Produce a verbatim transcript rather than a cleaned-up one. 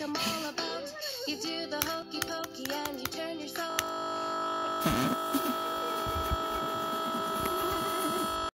I'm all about. You do the hokey pokey.